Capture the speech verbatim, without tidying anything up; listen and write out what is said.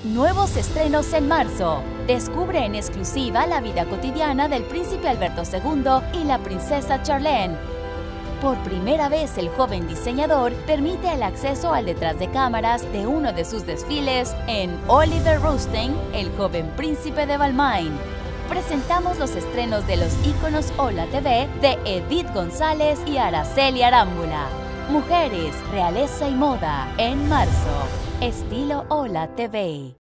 Nuevos estrenos en marzo. Descubre en exclusiva la vida cotidiana del príncipe Alberto segundo y la princesa Charlene. Por primera vez, el joven diseñador permite el acceso al detrás de cámaras de uno de sus desfiles en Oliver Rousteing, el joven príncipe de Balmain. Presentamos los estrenos de los íconos Hola T V de Edith González y Araceli Arámbula. Mujeres, realeza y moda en marzo. Estilo Hola T V.